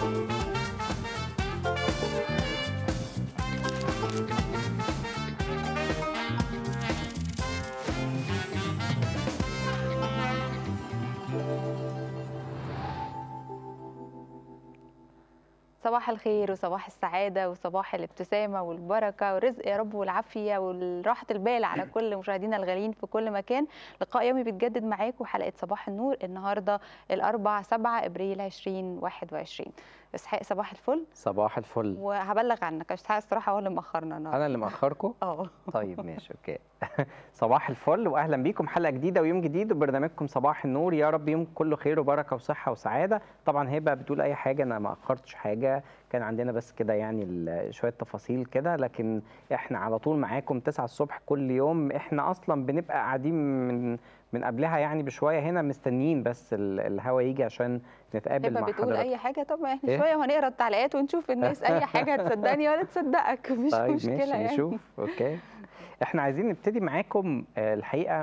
صباح الخير وصباح السعادة وصباح الابتسامة والبركة والرزق يا رب والعافية والراحة البال على كل مشاهدينا الغاليين في كل مكان. لقاء يومي بيتجدد معاكم حلقة صباح النور النهاردة الأربع 7 أبريل 2021. إسحاق صباح الفل. صباح الفل. وهبلغ عنك إسحاق الصراحة هو اللي مأخرنا النهارده. أنا اللي مأخركم؟ طيب ماشي أوكي. صباح الفل وأهلا بيكم حلقة جديدة ويوم جديد وبرنامجكم صباح النور. يا رب يوم كله خير وبركة وصحة وسعادة. طبعا هبة بتقول أي حاجة، أنا ما أخرتش حاجة، كان عندنا بس كده يعني شوية تفاصيل كده، لكن إحنا على طول معاكم 9 الصبح كل يوم. إحنا أصلا بنبقى قاعدين من قبلها يعني بشوية هنا مستنيين بس الهوا يجي عشان نتقابل مع حضرتك. بتقول أي حاجة؟ طب احنا شوية وهنقرا التعليقات ونشوف الناس أي حاجة تصدقني ولا تصدقك، مفيش طيب مشكلة ماشي يعني. نشوف. أوكي. احنا عايزين نبتدي معاكم الحقيقه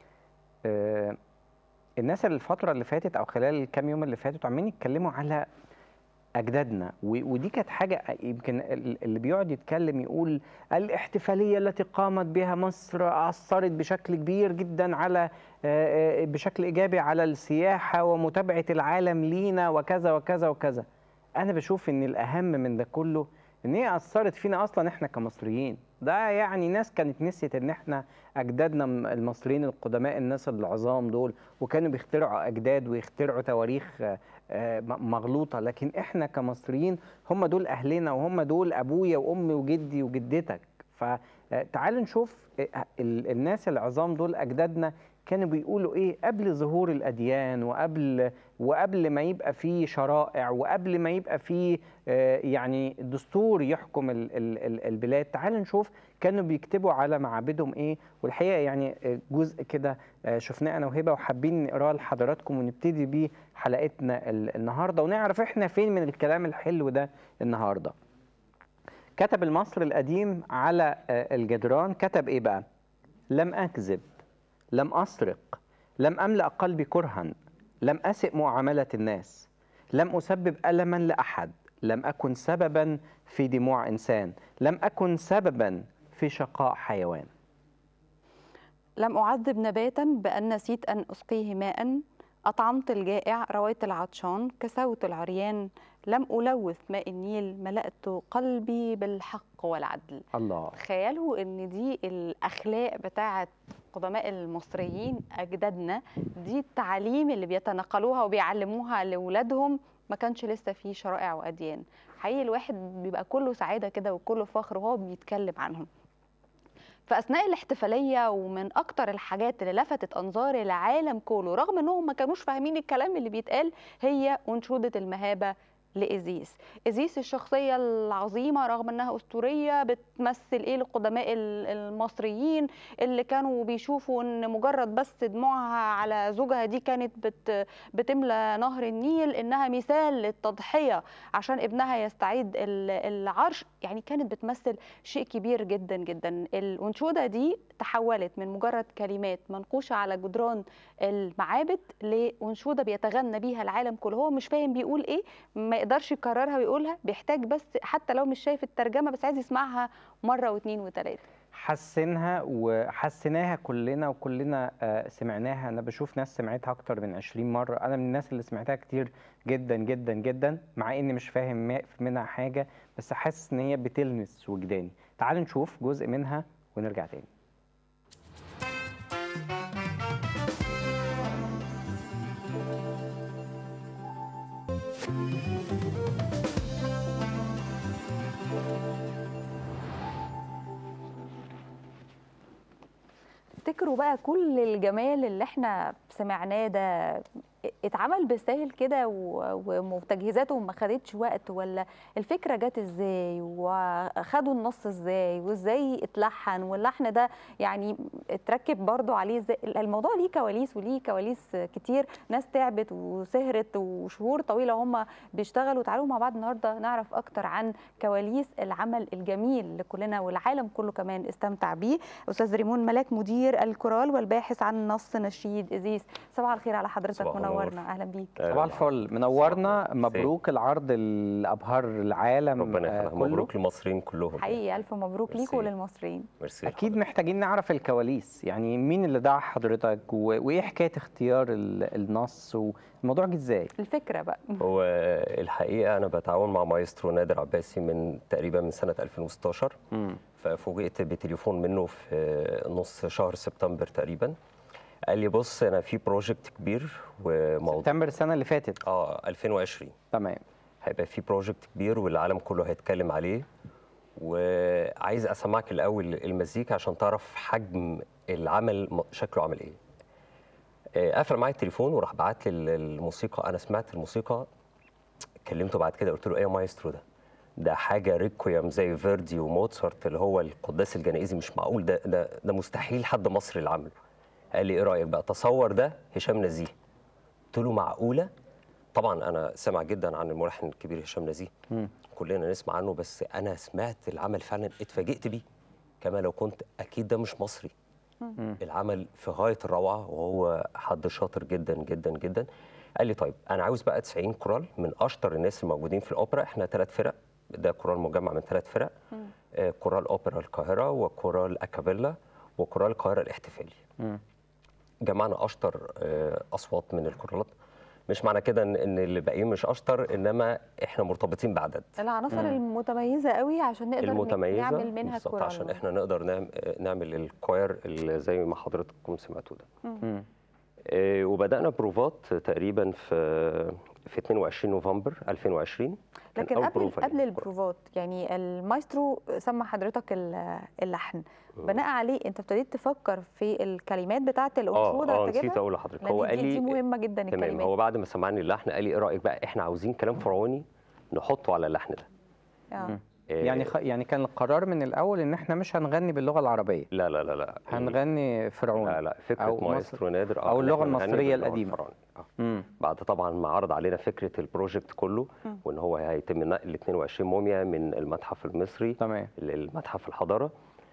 الناس الفتره اللي فاتت او خلال الكام يوم اللي فاتوا عمالين يتكلموا على اجدادنا، ودي كانت حاجه يمكن اللي بيقعد يتكلم يقول الاحتفاليه التي قامت بها مصر اثرت بشكل كبير جدا على بشكل ايجابي على السياحه ومتابعه العالم لينا وكذا وكذا وكذا. انا بشوف ان الاهم من ده كله ان هي اثرت فينا اصلا احنا كمصريين. ده يعني ناس كانت نسيت ان احنا اجدادنا المصريين القدماء الناس العظام دول وكانوا بيخترعوا اجداد ويخترعوا تواريخ مغلوطه، لكن احنا كمصريين هم دول اهلنا وهم دول ابويا وامي وجدي وجدتك. فتعالوا نشوف الناس العظام دول اجدادنا كانوا بيقولوا ايه قبل ظهور الاديان وقبل ما يبقى فيه شرائع وقبل ما يبقى فيه يعني دستور يحكم البلاد. تعالوا نشوف كانوا بيكتبوا على معابدهم ايه، والحقيقه يعني جزء كده شفناه انا وهبه وحابين نقراه لحضراتكم ونبتدي بيه حلقتنا النهارده ونعرف احنا فين من الكلام الحلو ده النهارده. كتب المصري القديم على الجدران، كتب ايه بقى؟ لم اكذب، لم أسرق، لم أملأ قلبي كرها، لم أسئ معاملة الناس، لم أسبب ألما لأحد، لم أكن سببا في دموع إنسان، لم أكن سببا في شقاء حيوان. لم أعذب نباتا بأن نسيت أن أسقيه ماء، أطعمت الجائع، رويت العطشان، كسوت العريان، لم ألوث ماء النيل، ملأت قلبي بالحق والعدل. الله. تخيلوا ان دي الاخلاق بتاعه قدماء المصريين اجدادنا، دي التعاليم اللي بيتنقلوها وبيعلموها لاولادهم. ما كانش لسه في شرائع واديان. حقيقي الواحد بيبقى كله سعاده كده وكله فخر وهو بيتكلم عنهم. فاثناء الاحتفاليه ومن اكتر الحاجات اللي لفتت انظار العالم كله رغم انهم ما كانوش فاهمين الكلام اللي بيتقال هي انشوده المهابه لإيزيس. إيزيس الشخصية العظيمة رغم أنها أسطورية بتمثل إيه للقدماء المصريين اللي كانوا بيشوفوا أن مجرد بس دموعها على زوجها دي كانت بتملى نهر النيل، إنها مثال للتضحية عشان ابنها يستعيد العرش. يعني كانت بتمثل شيء كبير جدا جدا. الأنشودة دي تحولت من مجرد كلمات منقوشة على جدران المعابد لأنشودة بيتغنى بيها العالم كله. هو مش فاهم بيقول إيه، ما يقدرش يكررها ويقولها، بيحتاج بس حتى لو مش شايف الترجمة بس عايز يسمعها مرة واثنين وثلاثة. حسنها وحسناها كلنا وكلنا سمعناها. أنا بشوف ناس سمعتها أكتر من 20 مرة. أنا من الناس اللي سمعتها كتير جدا جدا جدا مع إني مش فاهم منها حاجة، بس حاسس إن هي بتلمس وجداني. تعالوا نشوف جزء منها ونرجع تاني. تفتكروا بقى كل الجمال اللي احنا سمعناه ده اتعمل بالسهل كده وتجهيزاته ما خدتش وقت، ولا الفكره جت ازاي واخدوا النص ازاي وازاي اتلحن واللحن ده يعني اتركب برضو عليه ازاي؟ الموضوع ليه كواليس وليه كواليس كتير، ناس تعبت وسهرت وشهور طويله هم بيشتغلوا. تعالوا مع بعض النهارده نعرف اكتر عن كواليس العمل الجميل اللي كلنا والعالم كله كمان استمتع بيه. استاذ ريمون ملاك مدير الكورال والباحث عن نص نشيد إيزيس، صباح الخير على حضرتك، منور. منورنا، اهلا بيك. صباح الفل، منورنا. مبروك العرض الابهار العالم ربنا يخليك. كله. مبروك للمصريين كلهم. حقيقي الف مبروك ليكوا وللمصريين. ميرسي. اكيد محتاجين نعرف الكواليس، يعني مين اللي دعا حضرتك وايه حكايه اختيار النص والموضوع جه ازاي؟ الفكره بقى. هو الحقيقه انا بتعاون مع مايسترو نادر عباسي من تقريبا من سنه 2016. ففوجئت بتليفون منه في نص شهر سبتمبر تقريبا. قال لي بص انا في بروجكت كبير وموضوع سبتمبر السنه اللي فاتت 2020. تمام. هيبقى في بروجكت كبير والعالم كله هيتكلم عليه، وعايز اسمعك الاول المزيكا عشان تعرف حجم العمل شكله عامل ايه. قفل معايا التليفون وراح بعت لي الموسيقى. انا سمعت الموسيقى، كلمته بعد كده قلت له ايه يا مايسترو ده حاجه ريكويم زي فيردي وموتسارت اللي هو القداس الجنائزي، مش معقول، ده مستحيل حد مصري اللي عمله. قال لي ايه رايك بقى تصور ده هشام نزيه. قلت له معقوله؟ طبعا انا سامع جدا عن الملحن الكبير هشام نزيه، كلنا نسمع عنه، بس انا سمعت العمل فعلا اتفاجئت بيه كما لو كنت اكيد ده مش مصري. العمل في غايه الروعه وهو حد شاطر جدا جدا جدا. قال لي طيب انا عاوز بقى 90 كورال من اشطر الناس الموجودين في الاوبرا. احنا 3 فرق، ده كورال مجمع من 3 فرق، كورال اوبرا القاهره وكورال اكابيلا وكورال القاهره الاحتفالي. جمعنا اشطر اصوات من الكورالات. مش معنى كده ان اللي باقيين مش اشطر، انما احنا مرتبطين بعدد العناصر المتميزه قوي عشان نقدر نعمل منها كورال، عشان احنا نقدر نعمل الكوير اللي زي ما حضرتكم سمعتوا ده. وبدانا بروفات تقريبا في 22 نوفمبر 2020. لكن قبل البروفات يعني المايسترو سمع حضرتك اللحن، بناء عليه انت ابتديت تفكر في الكلمات بتاعه الانشوده. نسيت اقول لحضرتك، هو قال لي دي مهمه جدا الكلمات. تمام. هو بعد ما سمعني اللحن قال لي ايه رايك بقى احنا عاوزين كلام فرعوني نحطه على اللحن ده. يعني كان القرار من الاول ان احنا مش هنغني باللغه العربيه. لا لا لا لا، هنغني فرعوني. لا فكره مايسترو نادر او اللغه المصريه القديمه. بعد طبعا ما عرض علينا فكره البروجكت كله، وان هو هيتم نقل 22 موميا من المتحف المصري تمام للمتحف الحضاره.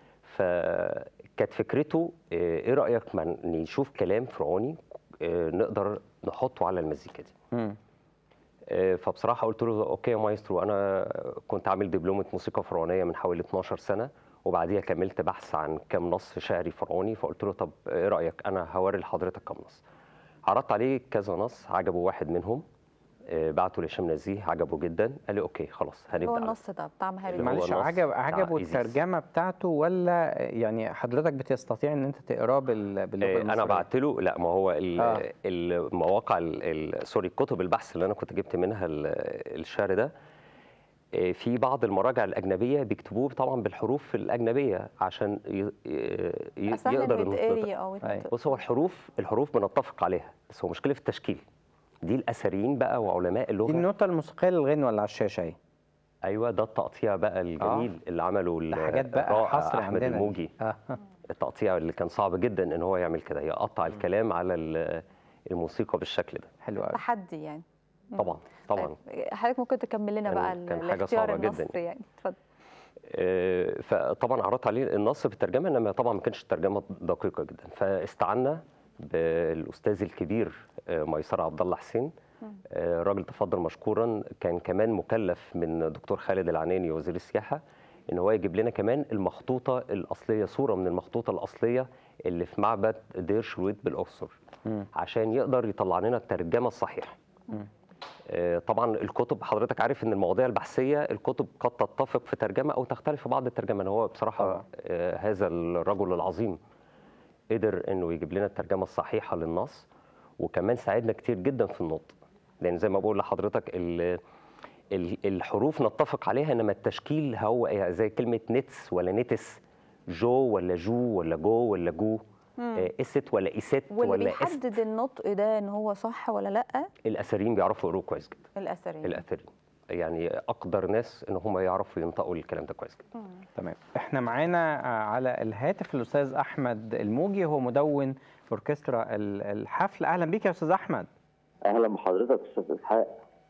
فكانت فكرته ايه رايك ما نشوف كلام فرعوني نقدر نحطه على المزيكا دي. فبصراحه قلت له اوكي يا مايسترو. انا كنت عامل دبلومه موسيقى فرعونيه من حوالي 12 سنه، وبعديها كملت بحث عن كام نص شعري فرعوني. فقلت له طب ايه رايك انا هوري لحضرتك كام نص. عرضت عليه كذا نص، عجبه واحد منهم، بعته لهشام نزيه، عجبه جدا. قال لي اوكي خلاص هنبدا. هو النص ده بتاع مهاب. معلش، عجبه الترجمه بتاعته ولا يعني حضرتك بتستطيع ان انت تقراه باللغه المصريه؟ انا بعت له، لا ما هو المواقع سوري كتب البحث اللي انا كنت جبت منها الشعر ده، في بعض المراجع الاجنبيه بيكتبوه طبعا بالحروف الاجنبيه عشان يقدر. بص هو الحروف بنتفق عليها، بس هو مشكله في التشكيل. دي الاثريين بقى وعلماء اللغه. دي النوتة الموسيقيه للغنوه اللي على الشاشه اهي. ايوه ده التقطيع بقى الجميل اللي عمله حاجات بقى حصر احمد الموجي. التقطيع اللي كان صعب جدا ان هو يعمل كده، يقطع الكلام على الموسيقى بالشكل ده. حلو قوي. تحدي يعني. طبعا. حضرتك ممكن تكمل لنا بقى الاختيار النص جداً. يعني اتفضل. فطبعا عرضت عليه النص بالترجمه، انما طبعا ما كانش الترجمه دقيقه جدا. فاستعنا بالاستاذ الكبير ميسر عبد الله حسين، راجل تفضل مشكورا. كان كمان مكلف من دكتور خالد العناني وزير السياحه ان هو يجيب لنا كمان المخطوطه الاصليه، صوره من المخطوطه الاصليه اللي في معبد دير شرويت بالاقصر، عشان يقدر يطلع لنا الترجمه الصحيحه. طبعا الكتب حضرتك عارف ان المواضيع البحثيه الكتب قد تتفق في ترجمه او تختلف في بعض الترجمه. هو بصراحه هذا الرجل العظيم قدر انه يجيب لنا الترجمه الصحيحه للنص، وكمان ساعدنا كتير جدا في النطق، لان زي ما بقول لحضرتك الحروف نتفق عليها، انما التشكيل هو زي كلمه نتس ولا نتس، جو ولا جو ولا جو ولا جو، إست ولا إست ولا واللي بيحدد النطق ده ان هو صح ولا لا؟ الأثريين بيعرفوا يقروه كويس جدا. الأثريين يعني أقدر ناس ان هم يعرفوا ينطقوا الكلام ده كويس جدا. تمام. احنا معانا على الهاتف الاستاذ احمد الموجي، هو مدون في اوركسترا الحفل. اهلا بيك يا استاذ احمد. اهلا بحضرتك استاذ اسحاق.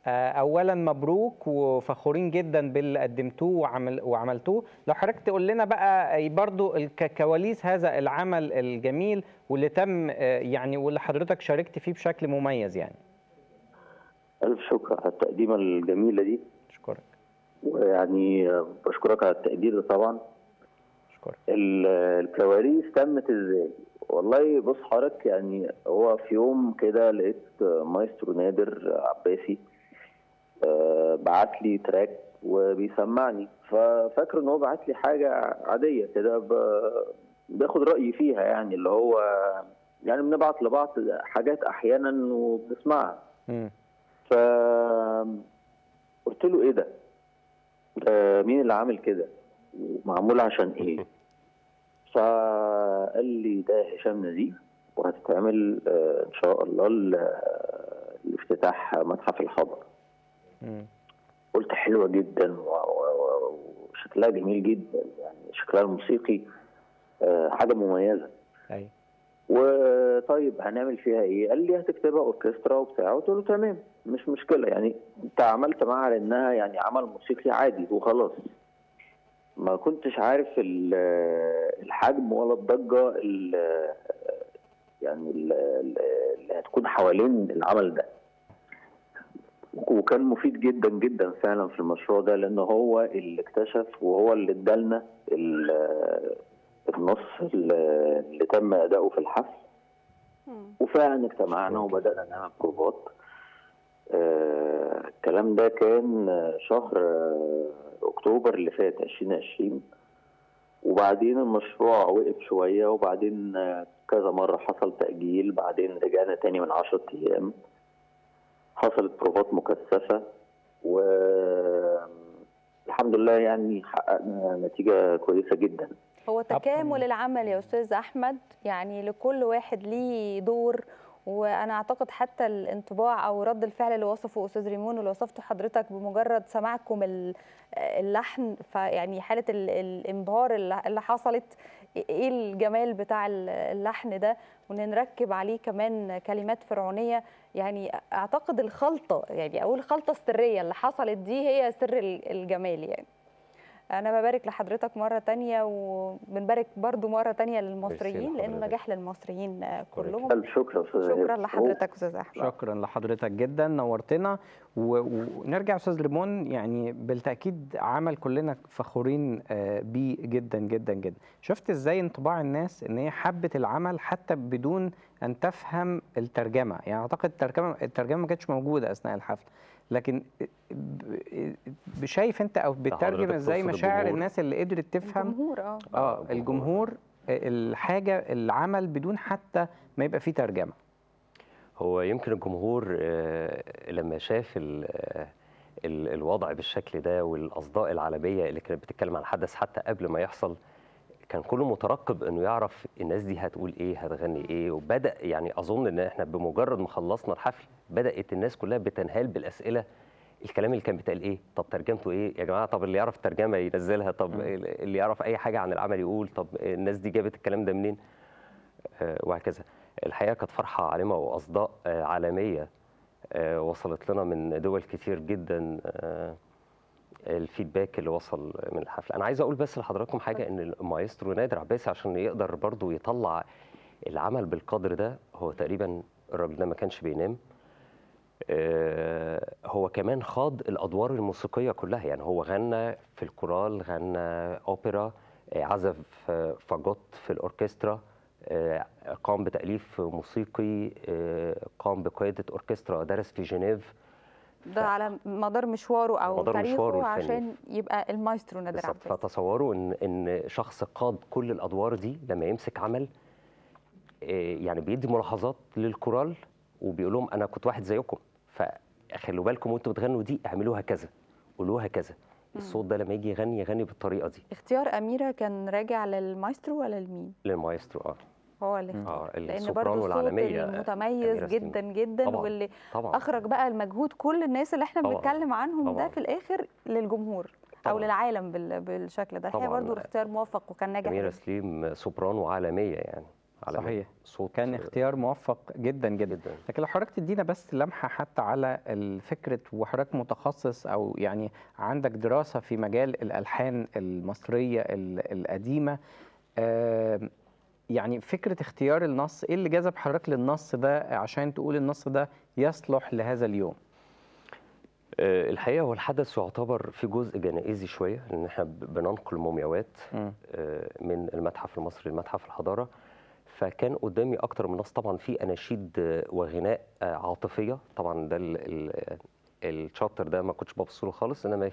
اولا مبروك وفخورين جدا باللي قدمتوه وعملتوه. لو حضرتك تقول لنا بقى برضو كواليس هذا العمل الجميل واللي تم يعني واللي حضرتك شاركت فيه بشكل مميز يعني. ألف شكر على التقديمة الجميلة دي. أشكرك. ويعني بشكرك على التقدير ده طبعا. أشكرك. الكواليس تمت ازاي؟ والله بص حضرتك، يعني هو في يوم كده لقيت مايسترو نادر عباسي بعت لي تراك وبيسمعني، ففاكر ان هو بعت لي حاجة عادية كده باخد رأيي فيها، يعني اللي هو يعني بنبعت لبعض حاجات أحيانا وبنسمعها. ف قلت له ايه ده؟ مين اللي عامل كده؟ ومعمول عشان ايه؟ فقال لي ده هشام نزيه، وهتتعمل ان شاء الله لافتتاح متحف الحضر. قلت حلوه جدا وشكلها جميل جدا، يعني شكلها الموسيقي حاجه مميزه. ايوه. وطيب هنعمل فيها ايه؟ قال لي هتكتبها اوركسترا وبتاع. قلت له تمام مش مشكله، يعني تعاملت معاها على انها يعني عمل موسيقي عادي وخلاص. ما كنتش عارف الحجم ولا الضجه يعني اللي هتكون حوالين العمل ده. وكان مفيد جدا جدا فعلا في المشروع ده، لان هو اللي اكتشف وهو اللي ادالنا النص اللي تم اداؤه في الحفل. وفعلا اجتمعنا وبدانا نعمل بروفات. الكلام ده كان شهر اكتوبر اللي فات 2020. وبعدين المشروع وقف شويه، وبعدين كذا مره حصل تاجيل، بعدين رجعنا تاني من 10 ايام. حصلت بروفات مكثفه والحمد لله يعني حققنا نتيجه كويسه جدا. هو تكامل العمل يا استاذ احمد، يعني لكل واحد ليه دور. وانا اعتقد حتى الانطباع او رد الفعل اللي وصفه استاذ ريمون واللي وصفته حضرتك بمجرد سماعكم اللحن، فيعني حاله الانبهار اللي حصلت. ايه الجمال بتاع اللحن ده، وان نركب عليه كمان كلمات فرعونيه. يعني اعتقد الخلطه، يعني او الخلطه السريه اللي حصلت دي هي سر الجمال. يعني أنا ببارك لحضرتك مرة تانية، وبنبارك برضو مرة تانية للمصريين، لأنه نجاح للمصريين كلهم. ألف شكر. شكرا لحضرتك أستاذ أحمد. شكرا لحضرتك جدا، نورتنا. ونرجع أستاذ ريمون، يعني بالتأكيد عمل كلنا فخورين بيه جدا جدا جدا. شفت إزاي انطباع الناس إن هي حبت العمل حتى بدون أن تفهم الترجمة؟ يعني أعتقد الترجمة ما كانتش موجودة أثناء الحفل، لكن شايف انت او بتترجم ازاي مشاعر الناس اللي قدرت تفهم الجمهور الجمهور الحاجه العمل بدون حتى ما يبقى فيه ترجمه. هو يمكن الجمهور لما شاف الوضع بالشكل ده والاصداء العالميه اللي كانت بتتكلم عن الحدث حتى قبل ما يحصل، كان كله مترقب انه يعرف الناس دي هتقول ايه، هتغني ايه. وبدا يعني اظن ان احنا بمجرد ما خلصنا الحفل بدات الناس كلها بتنهال بالاسئله. الكلام اللي كان بيتقال ايه؟ طب ترجمته ايه يا جماعه؟ طب اللي يعرف ترجمه ينزلها، طب اللي يعرف اي حاجه عن العمل يقول، طب الناس دي جابت الكلام ده منين؟ وهكذا. الحقيقه كانت فرحه عارمه واصداء عالميه وصلت لنا من دول كتير جدا. الفيدباك اللي وصل من الحفله. انا عايز اقول بس لحضراتكم حاجه، ان المايسترو نادر عباسي عشان يقدر برضو يطلع العمل بالقدر ده، هو تقريبا الراجل ده ما كانش بينام. هو كمان خاض الادوار الموسيقيه كلها، يعني هو غنى في الكورال، غنى اوبرا، عزف فاجوت في الاوركسترا، قام بتاليف موسيقي، قام بقياده اوركسترا، درس في جنيف. ده على مدار مشواره او تاريخه عشان يبقى المايسترو نادر عباسي. فتصوروا ان شخص قاد كل الادوار دي لما يمسك عمل، يعني بيدي ملاحظات للكورال وبيقول لهم انا كنت واحد زيكم، فخلوا بالكم وانتوا بتغنوا دي اعملوها كذا، قولوها كذا. الصوت ده لما يجي يغني بالطريقه دي. اختيار اميره كان راجع للمايسترو ولا لمين؟ للمايسترو. هو اللي اختار. لان برضه الصوت المتميز جدا جدا طبعًا. واللي طبعًا. اخرج بقى المجهود كل الناس اللي احنا بنتكلم عنهم طبعًا. ده في الاخر للجمهور طبعًا. او للعالم بالشكل ده. الحقيقه برضه الاختيار موفق وكان ناجح. أميرة سليم سوبرانو عالميه يعني. عالمية. صحيح. صوت كان اختيار موفق جدا جدا. جدا. لكن لو حضرتك تدينا بس لمحة حتى على الفكرة، وحضرتك متخصص أو يعني عندك دراسة في مجال الألحان المصرية القديمة، يعني فكرة اختيار النص، إيه اللي جذب حضرتك للنص ده عشان تقول النص ده يصلح لهذا اليوم؟ الحقيقة هو الحدث يعتبر في جزء جنائزي شوية، لأن احنا بننقل مومياوات من المتحف المصري لمتحف الحضارة. فكان قدامي أكتر من نص، طبعا في أناشيد وغناء عاطفية. طبعا ده الشابتر ده ما كنتش ببص له خالص، انما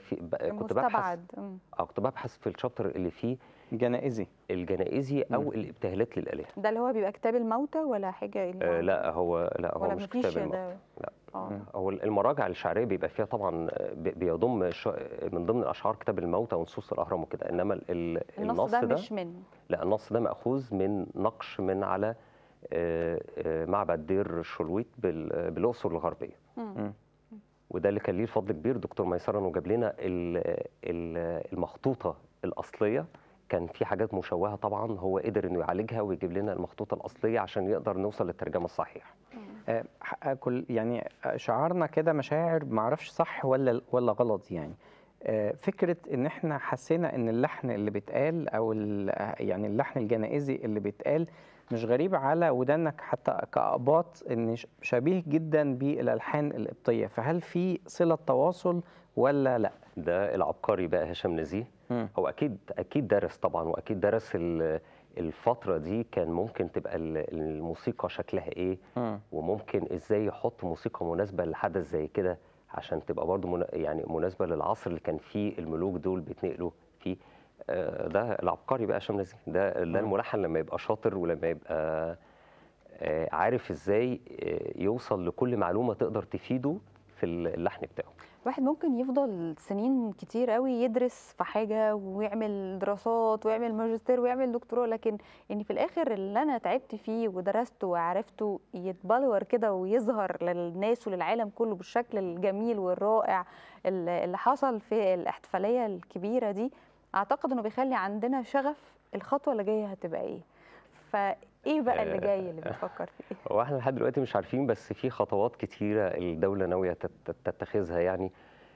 كنت ببحث في الشابتر اللي فيه الجنائزي او الابتهالات للآلهة. ده اللي هو بيبقى كتاب الموتى ولا حاجه؟ لا هو مش كتاب الموتى. لا هو المراجع الشعريه بيبقى فيها طبعا بيضم من ضمن الاشعار كتاب الموتى ونصوص الاهرام وكده، انما النص ده مش منه. لا، النص ده ماخوذ من نقش من على معبد دير شلويت بالاقصر الغربيه. وده اللي كان ليه فضل كبير دكتور ميسره، انه جاب لنا المخطوطه الاصليه. كان في حاجات مشوهه طبعا، هو قدر انه يعالجها ويجيب لنا المخطوطه الاصليه عشان يقدر نوصل للترجمه الصحيحه. كل يعني شعارنا كده مشاعر، ما اعرفش صح ولا غلط يعني. فكره ان احنا حسينا ان اللحن اللي بيتقال او يعني اللحن الجنائزي اللي بيتقال مش غريب على ودانك حتى كأقباط، ان شبيه جدا بالالحان القبطيه، فهل في صله تواصل ولا لا؟ ده العبقري بقى هشام نزيه. هو اكيد درس طبعا، واكيد درس الفتره دي كان ممكن تبقى الموسيقى شكلها ايه، وممكن ازاي يحط موسيقى مناسبه لحدث زي كده عشان تبقى برضو يعني مناسبه للعصر اللي كان فيه الملوك دول بيتنقلوا فيه. ده العبقري بقى هشام نزيه. ده الملحن لما يبقى شاطر، ولما يبقى عارف ازاي يوصل لكل معلومه تقدر تفيده في اللحن بتاعه. الواحد ممكن يفضل سنين كتير قوي يدرس في حاجه ويعمل دراسات ويعمل ماجستير ويعمل دكتوراه، لكن ان في الاخر اللي انا تعبت فيه ودرسته وعرفته يتبلور كده ويظهر للناس وللعالم كله بالشكل الجميل والرائع اللي حصل في الاحتفاليه الكبيره دي، اعتقد انه بيخلي عندنا شغف الخطوه اللي جايه هتبقى ايه. فايه بقى اللي جاي اللي بتفكر فيه؟ هو احنا لحد دلوقتي مش عارفين، بس في خطوات كتيره الدوله ناويه تتخذها يعني،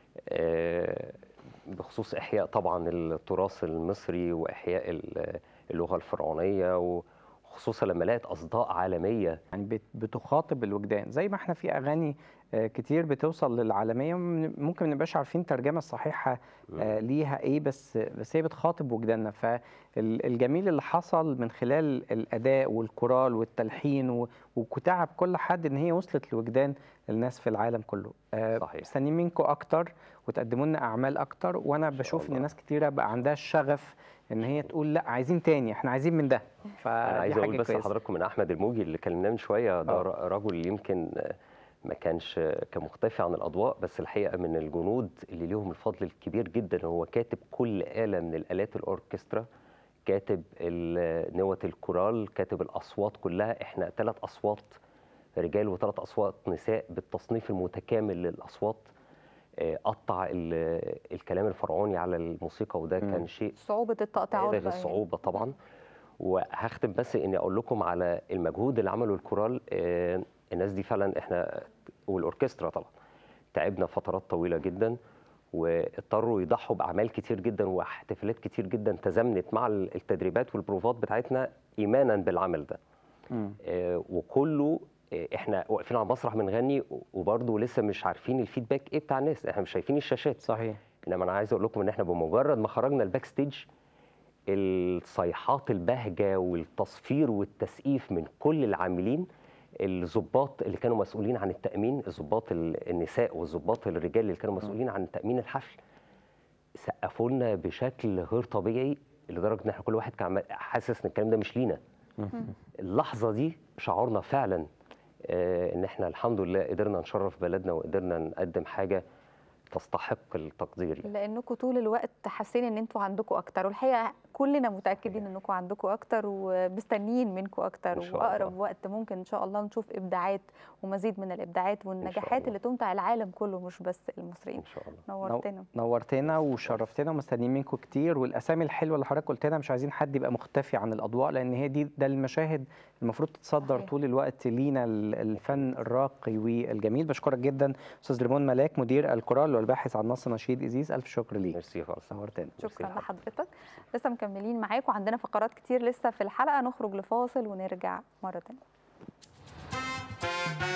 بخصوص احياء طبعا التراث المصري واحياء اللغه الفرعونيه، وخصوصا لما لقت اصداء عالميه يعني بتخاطب الوجدان، زي ما احنا في اغاني كتير بتوصل للعالميه ممكن ما نبقاش عارفين الترجمه الصحيحه ليها ايه، بس هي بتخاطب وجداننا. فالجميل اللي حصل من خلال الاداء والكورال والتلحين وتعب كل حد ان هي وصلت لوجدان الناس في العالم كله. صحيح. مستنيين منكم اكتر وتقدموا لنا اعمال اكتر، وانا بشوف ان ناس كتيره بقى عندها الشغف ان هي تقول لا عايزين تاني، احنا عايزين من ده. انا عايز اقول بس لحضراتكم من احمد الموجي اللي كلمناه من شويه، ده رجل يمكن ما كانش كمختفي عن الاضواء، بس الحقيقه من الجنود اللي ليهم الفضل الكبير جدا. هو كاتب كل آلة من الآلات الأوركسترا، كاتب نوة الكورال، كاتب الأصوات كلها. احنا 3 أصوات رجال و3 أصوات نساء بالتصنيف المتكامل للأصوات. قطع الكلام الفرعوني على الموسيقى، وده كان شيء صعوبة التقطيعات بالغ الصعوبة طبعا. وهختم بس اني اقول لكم على المجهود اللي عمله الكورال. الناس دي فعلا احنا والاوركسترا طبعا تعبنا فترات طويله جدا، واضطروا يضحوا باعمال كتير جدا واحتفالات كتير جدا تزامنت مع التدريبات والبروفات بتاعتنا ايمانا بالعمل ده. وكله احنا واقفين على المسرح بنغني وبرضه لسه مش عارفين الفيدباك ايه بتاع الناس، احنا مش شايفين الشاشات. صحيح. انما انا عايز اقول لكم ان احنا بمجرد ما خرجنا الباك ستيج، الصيحات البهجه والتصفير والتسقيف من كل العاملين، الضباط اللي كانوا مسؤولين عن التامين، الضباط النساء والضباط الرجال اللي كانوا مسؤولين عن تامين الحفل، سقفوا لنا بشكل غير طبيعي، لدرجه ان احنا كل واحد كان حاسس ان الكلام ده مش لينا. اللحظه دي شعورنا فعلا ان احنا الحمد لله قدرنا نشرف بلدنا وقدرنا نقدم حاجه تستحق التقدير. لانكم طول الوقت حاسين ان انتوا عندكم اكتر، والحقيقه كلنا متاكدين انكم عندكم اكتر ومستنيين منكم اكتر، إن شاء واقرب الله. وقت ممكن ان شاء الله نشوف ابداعات ومزيد من الابداعات والنجاحات الله. اللي تمتع العالم كله مش بس المصريين. ان شاء الله. نورتنا. نورتنا وشرفتنا ومستنيين منكم كتير، والاسامي الحلوه اللي حضرتك قلت لنا مش عايزين حد يبقى مختفي عن الاضواء، لان هي ده المشاهد المفروض تتصدر صحيح. طول الوقت لينا، الفن الراقي والجميل. بشكرك جدا استاذ ريمون ملاك مدير الكورال والباحث عن نص نشيد إيزيس، الف شكر ليك. ميرسي خالص. نورتنا. شكرا لحضرتك. لسه مكملين معاكم، عندنا فقرات كتير لسه في الحلقه، نخرج لفاصل ونرجع مره تانية.